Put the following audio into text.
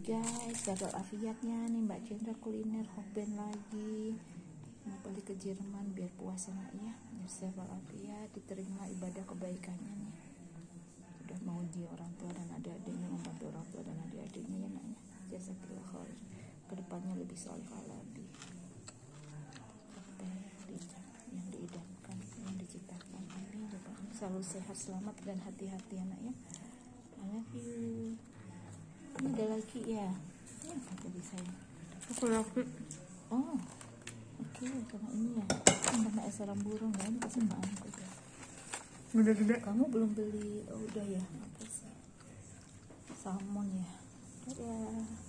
guys, gagal afiatnya nih Mbak Cendra kuliner hokben lagi. Mau balik ke Jerman biar puasa nak ya. Gagal afiat, diterima ibadah kebaikannya nih. Sudah mau di orang tua dan adik-adiknya, membantu orang tua dan adik-adiknya ya naknya. Jazakallah khair. Kedepannya lebih soleh lagi. Yang diidamkan, yang diciptakan. Amin. Selalu sehat, selamat dan hati-hati anak ya. I love you. Ini ada lagi ya. Ini apa tadi saya? Aku lagi. Oh, oke, karena ini ya. Ini nama sarang burung ya. Ini kesukaanku ya. Udah gede. Kamu belum beli? Oh udah ya. Apa sih? Salmon ya. Dadah.